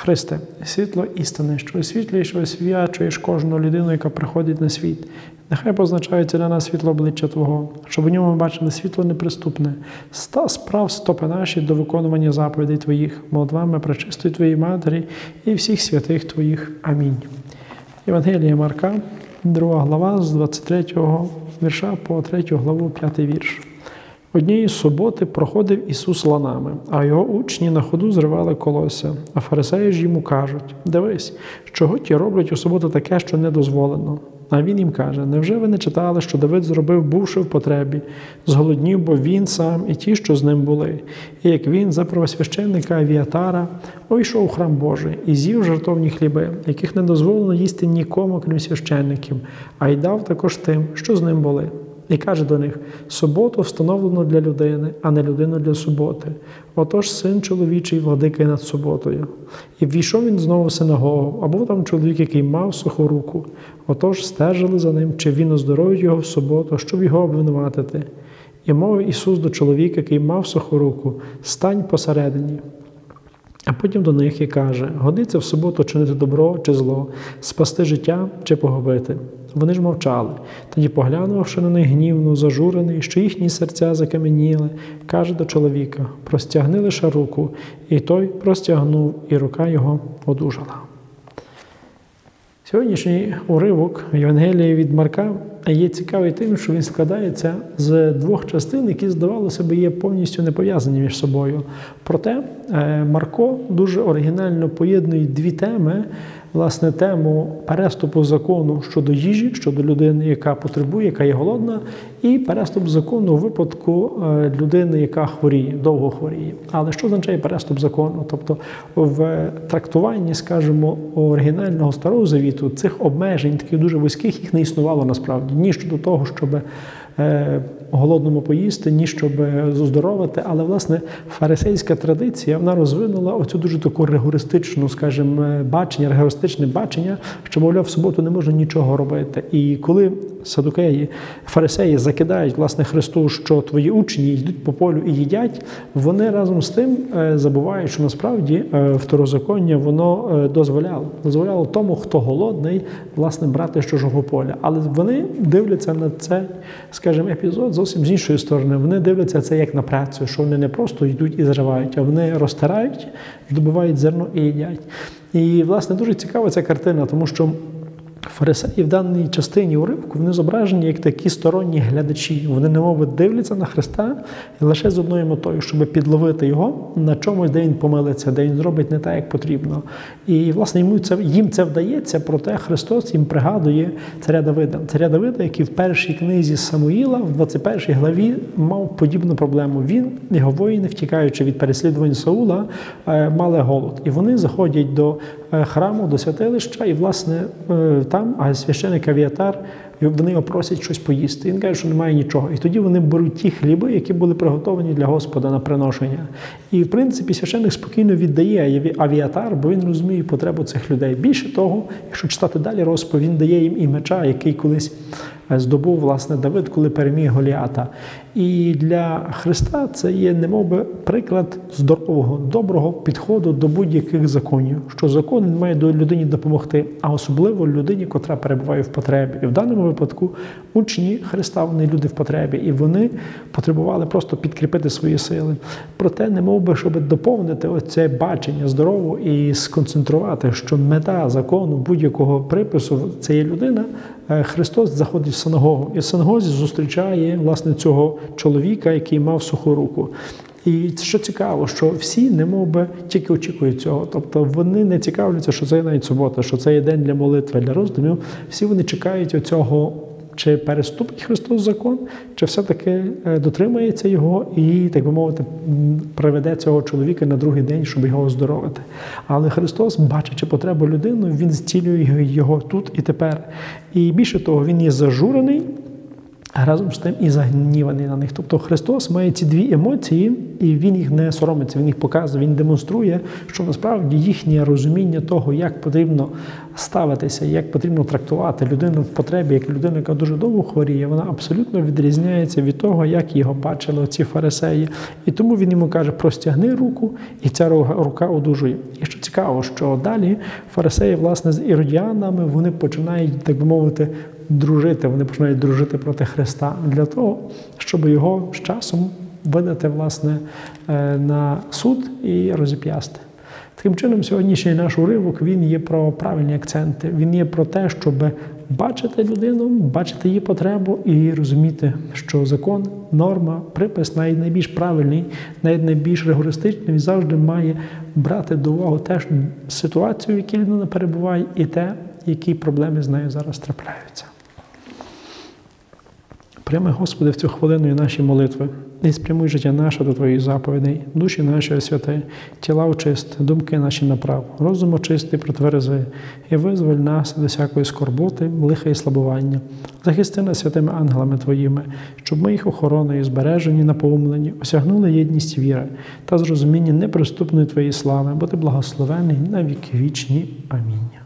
Христе, світло істини, що освітлюєш, що освячуєш кожну людину, яка приходить на світ. Нехай позначається для нас світло обличчя Твого, щоб у ньому ми бачили світло неприступне. Справ стопи наші до виконування заповідей Твоїх, молитвами пречистої Твоєї Матері і всіх святих Твоїх. Амінь. Євангелія Марка, 2 глава, з 23 вірша по 3 главу, 5 вірш. Однієї суботи проходив Ісус ланами, а його учні на ходу зривали колосся. А фарисеї ж йому кажуть: «Дивись, чого ті роблять у суботу таке, що не дозволено?» А він їм каже: «Невже ви не читали, що Давид зробив, бувши в потребі? Зголоднів, бо він сам і ті, що з ним були. І як він за первосвященника Авіатара увійшов у храм Божий і з'їв жертовні хліби, яких не дозволено їсти нікому, крім священників, а й дав також тим, що з ним були. І каже до них: суботу встановлено для людини, а не людину для суботи. Отож син чоловічий владика над суботою. І ввійшов він знову в синагогу, а був там чоловік, який мав суху руку. Отож стежили за ним, чи він оздоровить його в суботу, щоб його обвинуватити. І мовив Ісус до чоловіка, який мав суху руку: стань посередині. А потім до них і каже: годиться в суботу чинити добро чи зло, спасти життя чи погубити? Вони ж мовчали. Тоді, поглянувши на них гнівно, зажурений, що їхні серця закам'яніли, каже до чоловіка: простягни лише руку. І той простягнув, і рука його одужала. Сьогоднішній уривок Євангелії від Марка є цікавий тим, що він складається з двох частин, які, здавалося б, є повністю не пов'язані між собою. Проте Марко дуже оригінально поєднує дві теми. Власне, тему переступу закону щодо їжі, щодо людини, яка потребує, яка є голодна, і переступ закону у випадку людини, яка хворіє, довго хворіє. Але що означає переступ закону? Тобто в трактуванні, скажімо, оригінального Старого Завіту цих обмежень, таких дуже вузьких, їх не існувало насправді. Ні щодо того, щоб голодному поїсти, ні щоб оздоровити, але, власне, фарисейська традиція, вона розвинула оцю дуже таку ригористичну, скажімо, ригористичне бачення, що, мовляв, в суботу не можна нічого робити. І коли садукеї, фарисеї закидають, власне, Христу, що твої учні йдуть по полю і їдять, вони разом з тим забувають, що насправді второзаконня воно дозволяло тому, хто голодний, власне, брати з чужого поля. Але вони дивляться на це, скажімо, епізод зовсім з іншої сторони. Вони дивляться це як на працю, що вони не просто йдуть і зривають, а вони розтирають, добувають зерно і їдять. І, власне, дуже цікава ця картина, тому що фарисеї в даній частині уривку, вони зображені як такі сторонні глядачі. Вони немов дивляться на Христа лише з одною метою, щоб підловити його на чомусь, де він помилиться, де він зробить не так, як потрібно. І, власне, їм це вдається, проте Христос їм пригадує царя Давида. Царя Давида, який в першій книзі Самуїла, в 21 главі, мав подібну проблему. Він, його воїни, втікаючи від переслідувань Саула, мали голод. І вони заходять до храму, до святилища, і, власне, там, а священик Авіатар, вони його просять щось поїсти. Він каже, що немає нічого. І тоді вони беруть ті хліби, які були приготовані для Господа на приношення. І, в принципі, священик спокійно віддає Авіатар, бо він розуміє потребу цих людей. Більше того, якщо читати далі розповідь, він дає їм і меча, який колись здобув, власне, Давид, коли переміг Голіата. І для Христа це є немовби приклад здорового, доброго підходу до будь-яких законів. Що закон має до людині допомогти, а особливо людині, котра перебуває в потребі. І в даному випадку учні Христа, вони люди в потребі, і вони потребували просто підкріпити свої сили. Проте, немовби, щоб доповнити оце бачення здорового і сконцентрувати, що мета закону будь-якого припису – це є людина, Христос заходить в синагогу. І в синагозі зустрічає, власне, цього чоловіка, який мав суху руку. І що цікаво, що всі немовби тільки очікують цього. Тобто вони не цікавляться, що це є навіть субота, що це є день для молитви, для роздумів. Всі вони чекають оцього, чи переступить Христос закон, чи все-таки дотримається його і, так би мовити, приведе цього чоловіка на другий день, щоб його оздоровити. Але Христос, бачачи потребу людини, Він зцілює його тут і тепер. І більше того, Він є зажурений, а разом з тим і загніваний на них. Тобто Христос має ці дві емоції, і Він їх не соромиться, Він їх показує, Він демонструє, що насправді їхнє розуміння того, як потрібно ставитися, як потрібно трактувати людину в потребі, як людину, яка дуже довго хворіє, вона абсолютно відрізняється від того, як його бачили ці фарисеї. І тому він йому каже, простягни руку, і ця рука одужує. І що цікаво, що далі фарисеї, власне, з іродіанами, вони починають, так би мовити, дружити, вони починають дружити проти Христа для того, щоб його з часом видати, власне, на суд і розіп'ясти. Таким чином, сьогоднішній наш уривок, він є про правильні акценти. Він є про те, щоб бачити людину, бачити її потребу і розуміти, що закон, норма, припис навіть найбільш правильний, навіть найбільш ригористичний, він завжди має брати до уваги теж ситуацію, в якій людина перебуває, і те, які проблеми з нею зараз трапляються. Прийми, Господи, в цю хвилину і наші молитви, і спрямуй життя наше до Твоїх заповідей, душі наші освяти, тіла очисти, думки наші направ, розум очисти, протверзи, і визволь нас до всякої скорботи, лиха і слабування. Захисти нас святими ангелами Твоїми, щоб ми їх охороною, збережені, наповнені, осягнули єдність віри та зрозуміння неприступної Твоєї слави, бо Ти благословений на віки вічні. Амінь.